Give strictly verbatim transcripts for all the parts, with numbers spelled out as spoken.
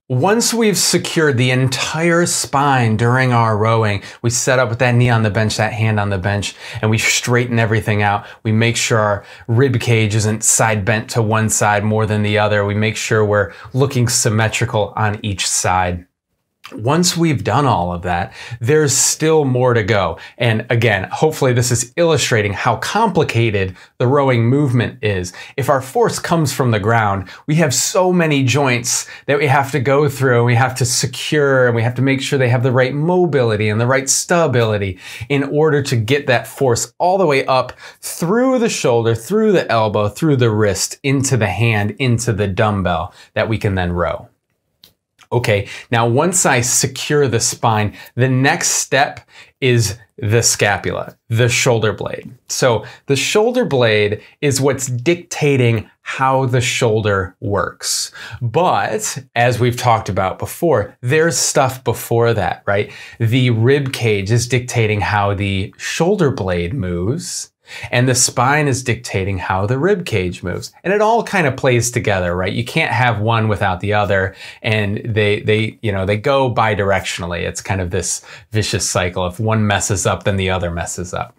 Once we've secured the entire spine during our rowing, we set up with that knee on the bench, that hand on the bench, and we straighten everything out. We make sure our rib cage isn't side bent to one side more than the other. We make sure we're looking symmetrical on each side. Once we've done all of that, there's still more to go. And again, hopefully this is illustrating how complicated the rowing movement is. If our force comes from the ground, we have so many joints that we have to go through, and we have to secure, and we have to make sure they have the right mobility and the right stability in order to get that force all the way up through the shoulder, through the elbow, through the wrist, into the hand, into the dumbbell that we can then row. Okay, now once I secure the spine, the next step is the scapula, the shoulder blade. So the shoulder blade is what's dictating how the shoulder works. But as we've talked about before, there's stuff before that, right? The rib cage is dictating how the shoulder blade moves, and the spine is dictating how the rib cage moves. And it all kind of plays together, right? You can't have one without the other. And they, they, you know, they go bi-directionally. It's kind of this vicious cycle. If one messes up, then the other messes up.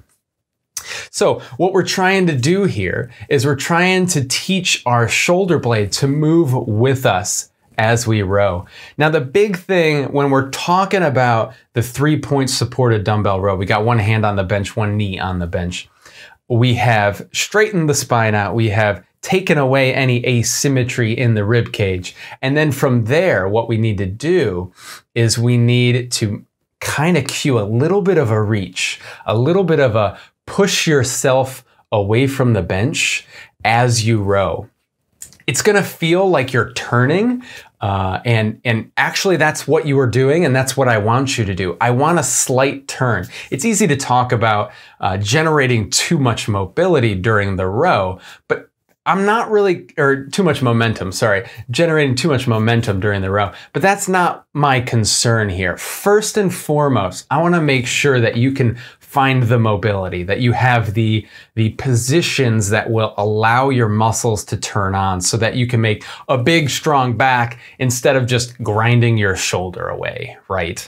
So what we're trying to do here is we're trying to teach our shoulder blade to move with us as we row. Now, the big thing when we're talking about the three-point supported dumbbell row, we got one hand on the bench, one knee on the bench. We have straightened the spine out. We have taken away any asymmetry in the rib cage. And then from there, what we need to do is we need to kind of cue a little bit of a reach, a little bit of a push yourself away from the bench as you row. It's going to feel like you're turning, uh, and, and actually that's what you are doing, and that's what I want you to do. I want a slight turn. It's easy to talk about uh, generating too much mobility during the row, but I'm not really, or too much momentum, sorry, generating too much momentum during the row, but that's not my concern here. First and foremost, I want to make sure that you can find the mobility, that you have the, the positions that will allow your muscles to turn on so that you can make a big, strong back instead of just grinding your shoulder away, right?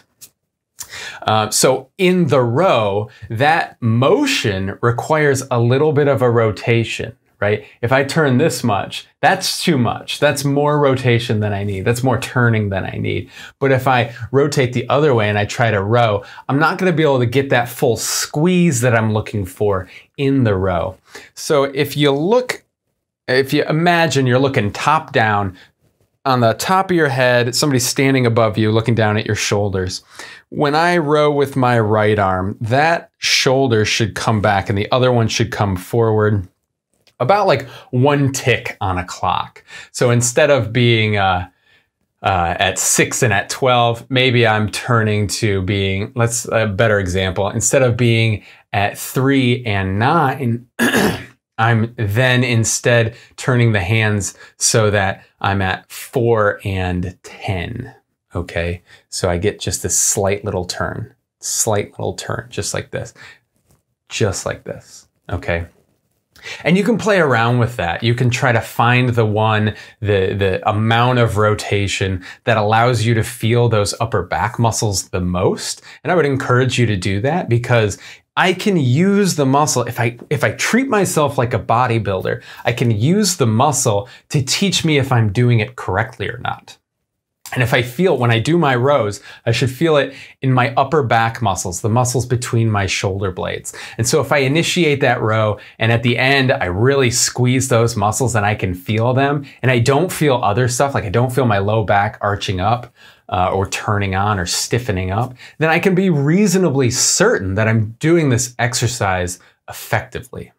Uh, so in the row, that motion requires a little bit of a rotation, right? If I turn this much, that's too much. That's more rotation than I need. That's more turning than I need. But if I rotate the other way and I try to row, I'm not going to be able to get that full squeeze that I'm looking for in the row. So if you look, if you imagine you're looking top down, on the top of your head, somebody's standing above you looking down at your shoulders. When I row with my right arm, that shoulder should come back and the other one should come forward about like one tick on a clock. So instead of being uh, uh, at six and at twelve, maybe I'm turning to being, let's a better example, instead of being at three and nine, I'm then instead turning the hands so that I'm at four and ten. Okay, so I get just this slight little turn, slight little turn, just like this, just like this. Okay. And you can play around with that. You can try to find the one, the, the amount of rotation that allows you to feel those upper back muscles the most. And I would encourage you to do that because I can use the muscle. If I, if I treat myself like a bodybuilder, I can use the muscle to teach me if I'm doing it correctly or not. And if I feel, when I do my rows, I should feel it in my upper back muscles, the muscles between my shoulder blades. And so if I initiate that row and at the end, I really squeeze those muscles and I can feel them and I don't feel other stuff, like I don't feel my low back arching up uh, or turning on or stiffening up, then I can be reasonably certain that I'm doing this exercise effectively.